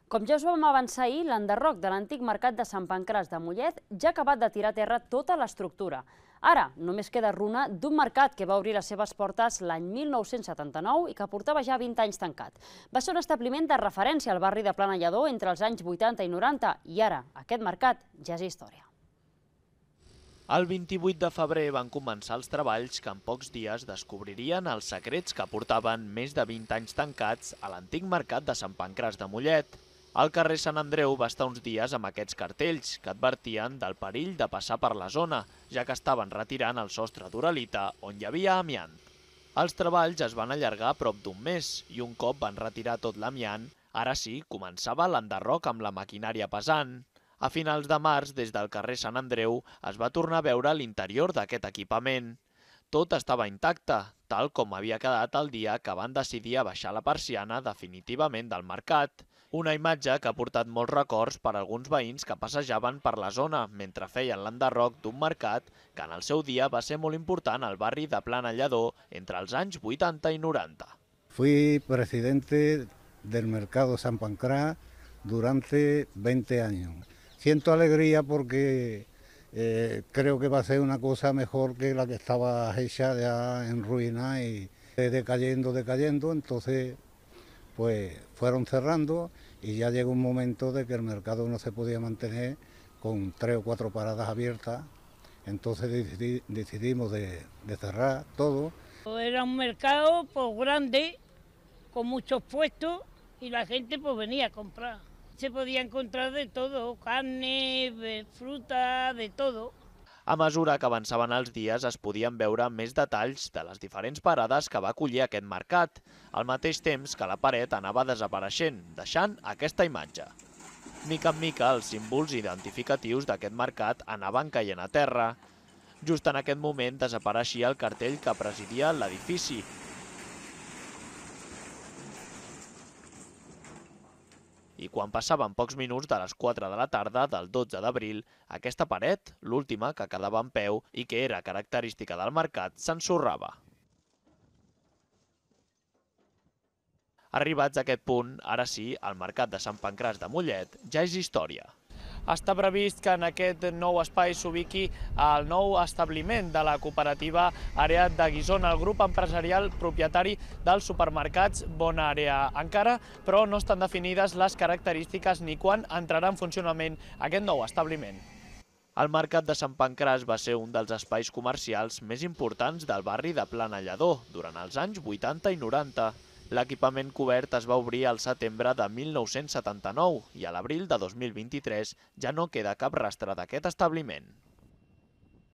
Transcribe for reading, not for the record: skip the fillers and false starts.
Com ja us vam avançar ahir, l'enderroc de l'antic mercat de Sant Pancràs de Mollet ja ha acabat de tirar a terra tota l'estructura. Ara només queda runa d'un mercat que va obrir les seves portes l'any 1979 i que portava ja 20 anys tancat. Va ser un establiment de referència al barri de Planellador entre els anys 80 i 90 i ara aquest mercat ja és història. El 28 de febrer van començar els treballs que en pocs dies descobririen els secrets que portaven més de 20 anys tancats a l'antic mercat de Sant Pancràs de Mollet. El carrer Sant Andreu va estar uns dies amb aquests cartells que advertien del perill de passar per la zona, ja que estaven retirant el sostre d'uralita on hi havia amiant. Els treballs es van allargar prop d'un mes i un cop van retirar tot l'amiant, ara sí començava l'enderroc amb la maquinària pesant. A finals de març, des del carrer Sant Andreu, es va tornar a veure l'interior d'aquest equipament. Tot estava intacte, tal com havia quedat el dia que van decidir abaixar la persiana definitivament del mercat. Una imatge que ha portat molts records per a alguns veïns que passejaven per la zona mentre feien l'enderroc d'un mercat que en el seu dia va ser molt important al barri de Planellador entre els anys 80 i 90. Fui presidente del mercado San Pancrás durante 20 años. Siento alegría porque creo que va a ser una cosa mejor que la que estaba hecha ya en ruina y decayendo, entonces pues fueron cerrando y ya llegó un momento de que el mercado no se podía mantener con 3 o 4 paradas abiertas, entonces decidimos de cerrar todo. Era un mercado pues grande, con muchos puestos y la gente pues venía a comprar. Se podía encontrar de todo, carne, fruta, de todo. A mesura que avançaven els dies es podien veure més detalls de les diferents parades que va acollir aquest mercat, al mateix temps que la paret anava desapareixent, deixant aquesta imatge. Mica en mica, els símbols identificatius d'aquest mercat anaven caient a terra. Just en aquest moment desapareixia el cartell que presidia l'edifici. I quan passaven pocs minuts de les 4 de la tarda del 12 d'abril, aquesta paret, l'última que quedava en peu i que era característica del mercat, s'ensorrava. Arribats a aquest punt, ara sí, el mercat de Sant Pancràs de Mollet ja és història. Està previst que en aquest nou espai s'ubiqui el nou establiment de la cooperativa Àrea de Guissona, el grup empresarial propietari dels supermercats Bona Àrea. Encara, però, no estan definides les característiques ni quan entrarà en funcionament aquest nou establiment. El mercat de Sant Pancràs va ser un dels espais comercials més importants del barri de Planellador durant els anys 80 i 90. L'equipament cobert es va obrir al setembre de 1979 i a l'abril de 2023 ja no queda cap rastre d'aquest establiment.